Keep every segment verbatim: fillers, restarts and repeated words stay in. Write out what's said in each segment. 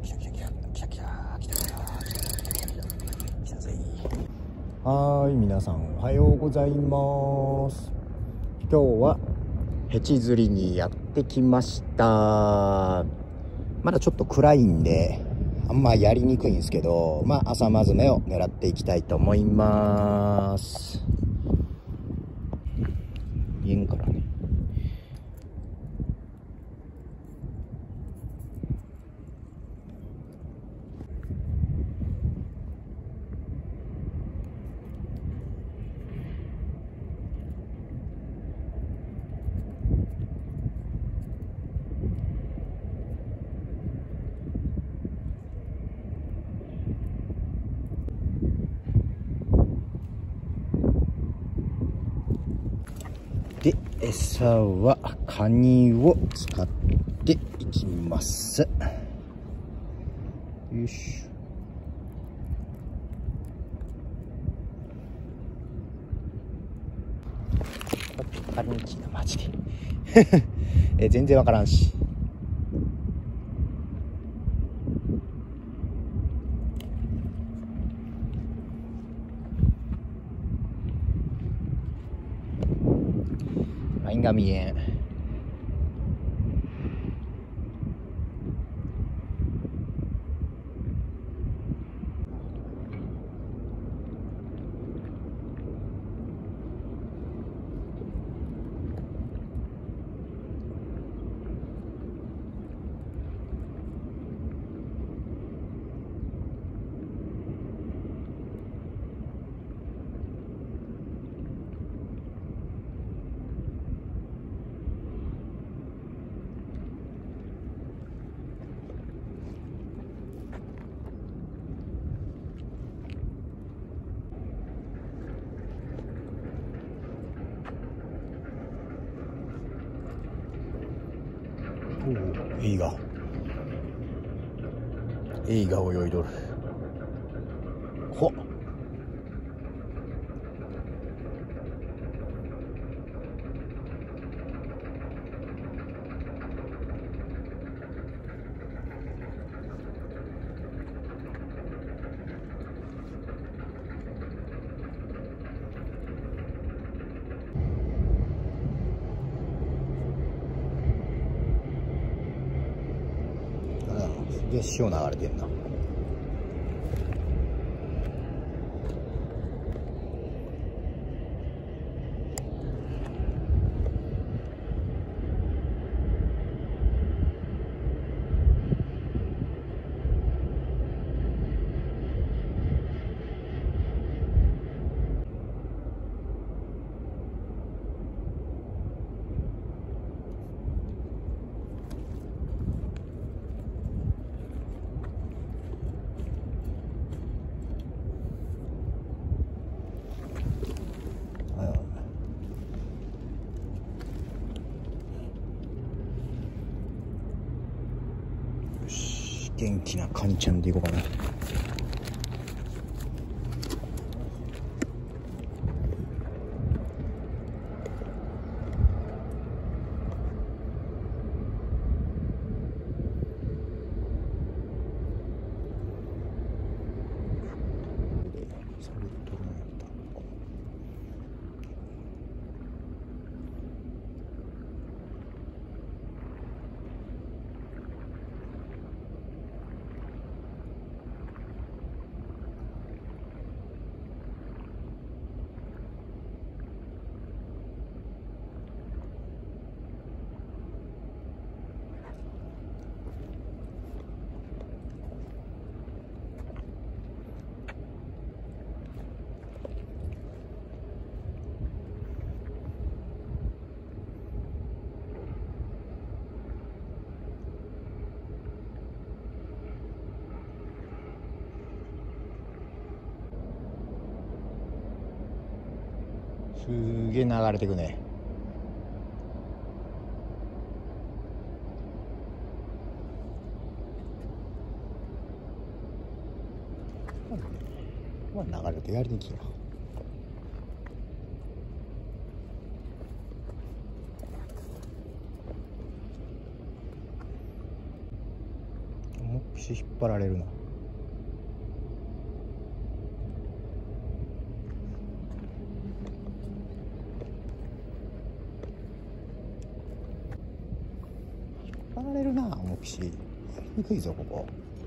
来た来た来た来た来た来た来た来たぜ。はーい、皆さんおはようございます。今日はヘチ釣りにやってきました。まだちょっと暗いんであんまやりにくいんですけど、まあ朝まずめを狙っていきたいと思います。見えんからね。で、餌はカニを使っていきます。よいしょ。カニキなマジでえ全然わからんし。ラインが見えん。エイがエイが泳いどる。ほっ、で潮流れてんな。元気なカニちゃんでいこうかな。すげえ流れてくね。まあ流れてやりにきや。もうきし引っ張られるな。引っ張られるなモキシ。やりにくいぞここ。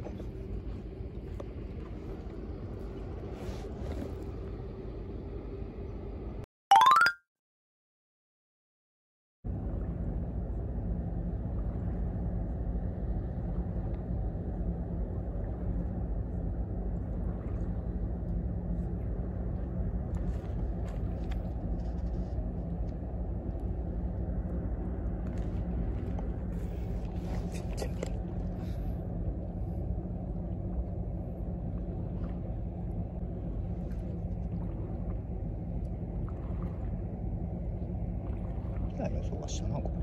予想はしたなこれ。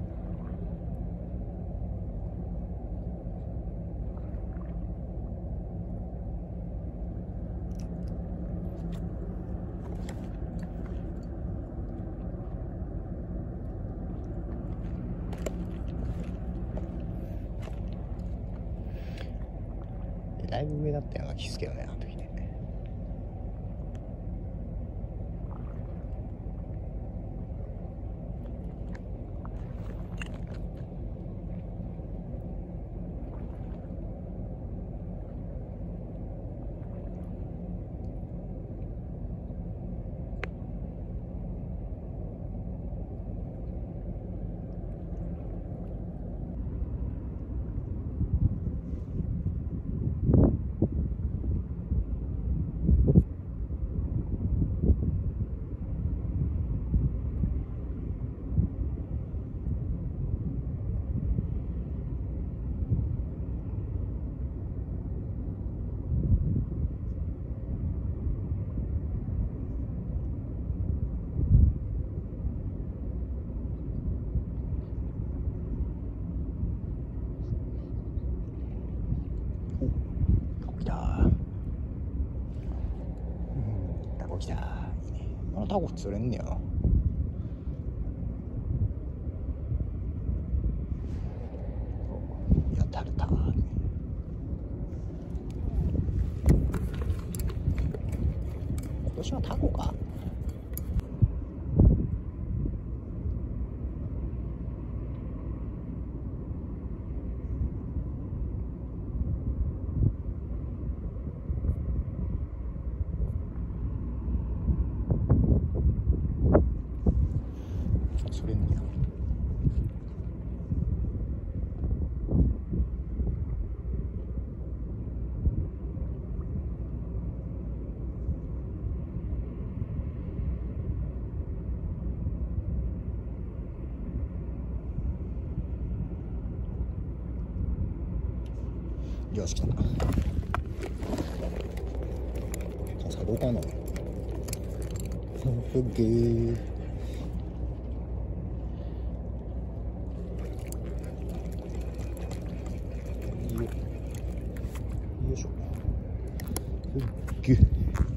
だいぶ上だったような気すけどね、あの時ね。来た。いいね。あのタコ釣れんねやな。やたるた。今年はタコか。釣れんねや。よし来た。さあどうかな。オッケー。よいしょ。オッケー。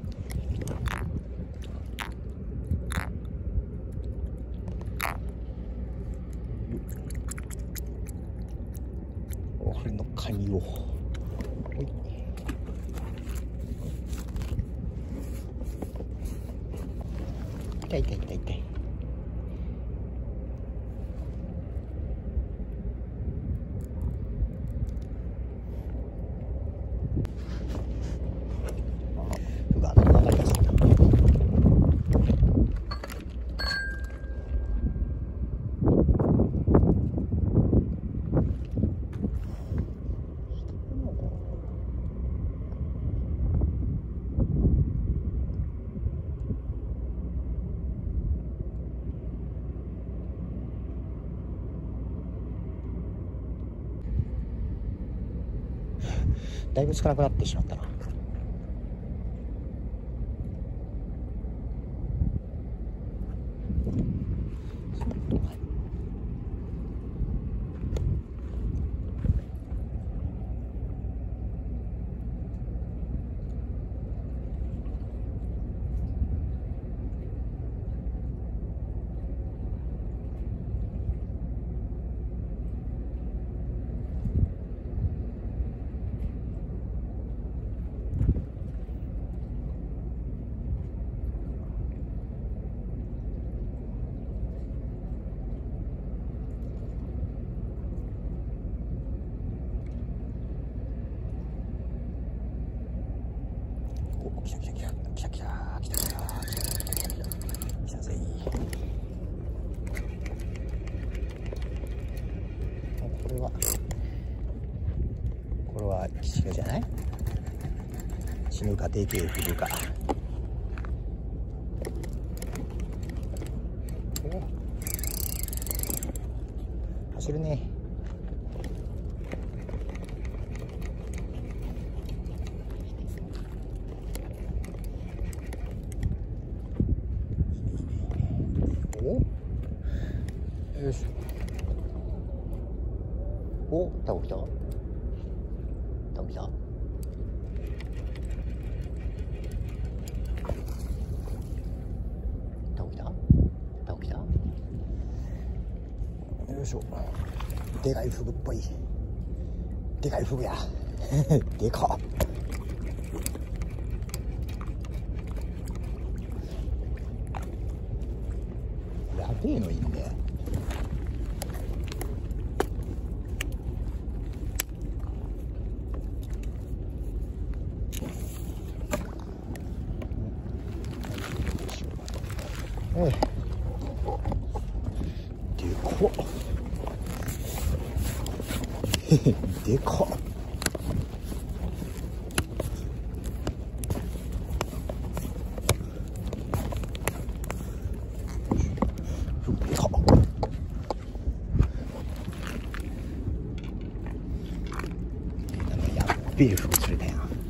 俺のカニを。ほい。痛い痛い痛い痛い。うわ、分かりやすいな。だいぶ少なくなってしまったな。 お、来た来た来た来た来た来た来た来たぜ。これはこれは死ぬじゃない？死ぬか定型振るか。お、走るね。お、よいしょ。お、タコ来た。タコ来た。タコ来た。タコ来た。よいしょ。でかいフグっぽい。でかいフグや。でかっ。やべえのいいんだよ。ええ、でかっ。でかっ。でかっ。なんかやっべえフグ釣れたやん。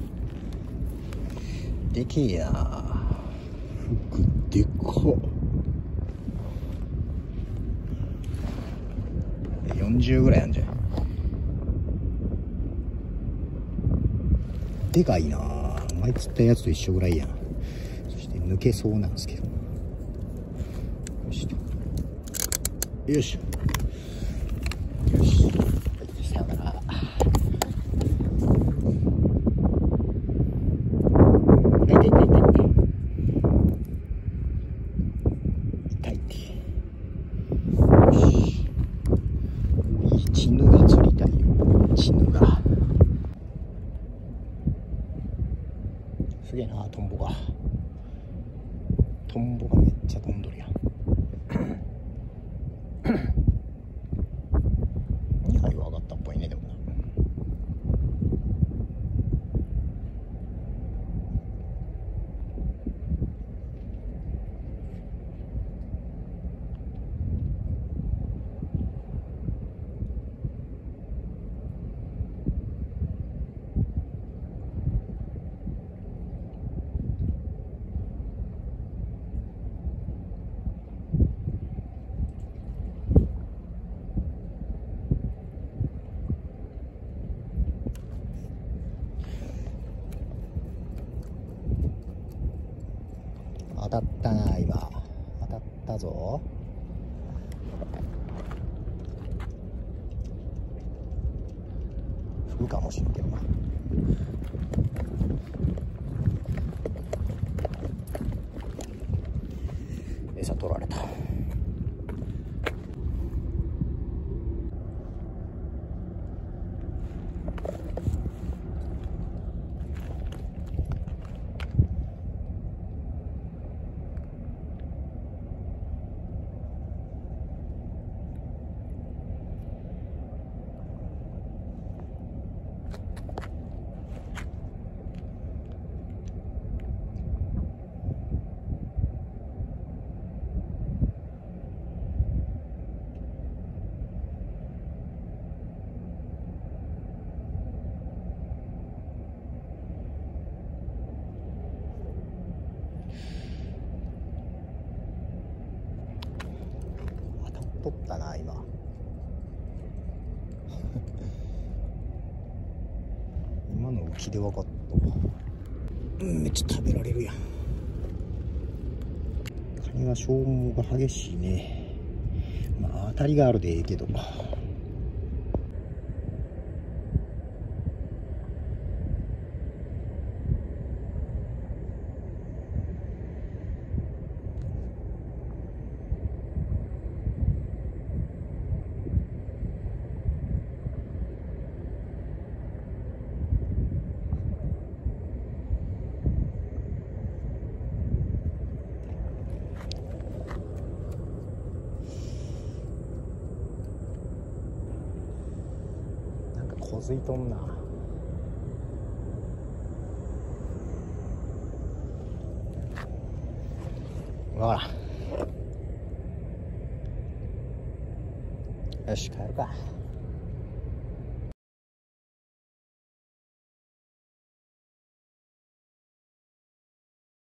でけえや。フグでかっ。よんじゅうぐらいあんじゃん。でかいなあ。前釣ったやつと一緒ぐらいやん。そして抜けそうなんですけど。よしよしよし、はい、さよなら。痛い痛い痛い痛い痛いって。よし、いいチヌが釣りたいよ。チヌがすげえな。トンボがトンボがめっちゃ飛んどるやん。にはいは上がったっぽいね。でもな、当たったな。今当たったぞ。フグかもしれんけどな。餌取られた。取ったな今。今の浮きで分かった。うん、めっちゃ食べられるやん。カニは消耗が激しいね。まあ当たりがあるでええけど。 続いとんな。ほらよし帰るか。